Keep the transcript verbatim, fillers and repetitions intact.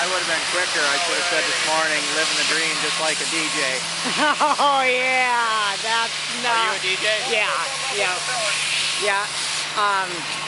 would have been quicker. I should have said this morning, living the dream just like a D J. Oh yeah, that's not. Are you a D J? Yeah, yeah, yeah. Um,